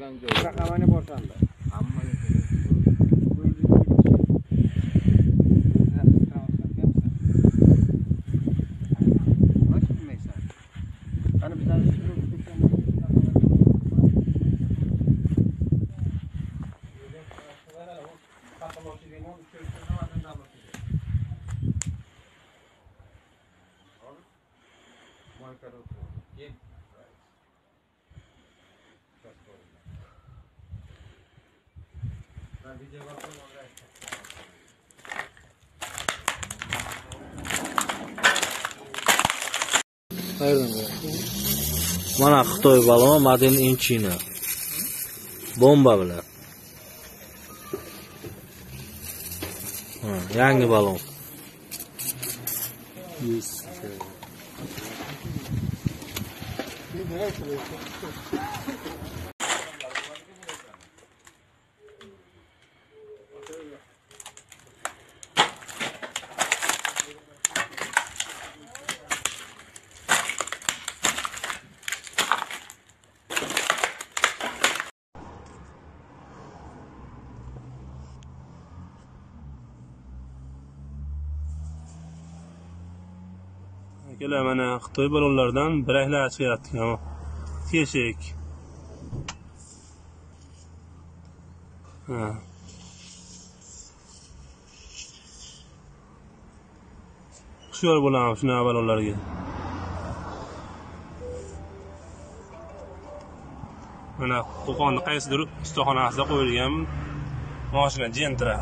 boshqalardan joy. Raqamini boshanda. Hamma Mana Xitoy baloni Made in China. Bomba bilan. Yangi balon. Akalar mana Xitoy balonlaridan biraklar chiqyapti. Teshik. Hushyor bo'lamiz shunaqa balonlarga. Mana Qo'qonni qaysidir ustaxonasiga qo'yilgan mashina Gentra.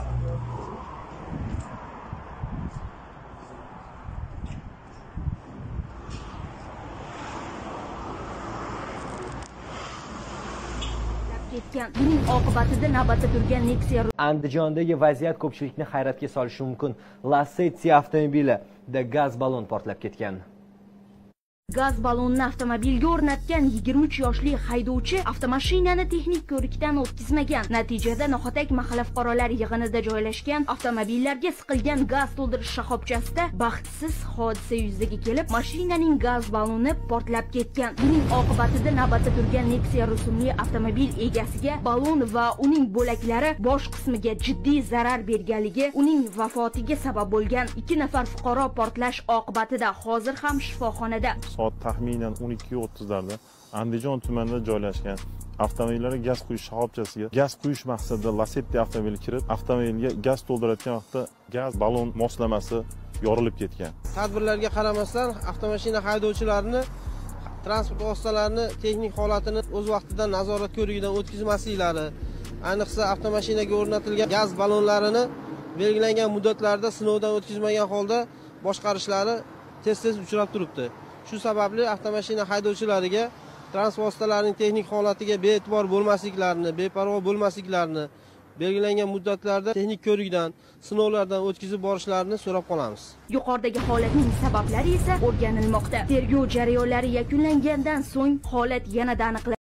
Buning oqibatida navbatda turgan Nexia. Andijondagi vaziyat ko'pchilikni hayratga solishi mumkin. Lacetti avtomobilida gaz ballon portlab ketgan. Gaz ballonni avtomobilga o'rnatgan 23 yoshli haydovchi avtomashinani texnik ko'rikdan o'tkazmagan. Natijada Noxatak mahalla fuqarolar yig'inida joylashgan avtomobillarga siqilgan gaz to'ldirish shoxobchasida baxtsiz hodisa yuzaga kelib, mashinaning gaz balloni portlab ketgan. Buning oqibatida navbatda turgan Nexia rusumli avtomobil egasiga ballon va uning bo'laklari bosh qismiga jiddiy zarar berganligi, uning vafotiga sabab bo'lgan 2 nafar fuqaro portlash oqibatida hozir ham shifoxonada. Soat taxminan 12:30larda Andijon tumanida joylashgan avtomobillarga gaz quyish shoxobchasiga gaz quyish maqsadida Lacetti avtomobili kirib, avtomobilga gaz to'ldirayotgan vaqtda gaz ballon moslamasi yorilib ketgan. Tadbirlarga qaramasdan avtomashina haydovchilarini transport vositalarini texnik holatini o'z vaqtida nazorat ko'rigidan o'tkazmasliklari, ayniqsa avtomashinaga o'rnatilgan gaz ballonlarini belgilangan muddatlarda sinovdan o'tkazmagan holda boshqarishlari tez-tez uchrab turibdi. Shu sababli avtomashina haydovchilariga transport vositalarining texnik holatiga bee'tibor bo'lmasliklarini, beparvo bo'lmasliklarini, belgilangan muddatlarda texnik ko'rikdan, sinovlardan o'tkazib borishlarini so'rab qolamiz. Yuqoridagi holatning sabablari esa o'rganilmoqda. Tergov jarayonlari yakunlangandan so'ng holat yanada aniqlanadi.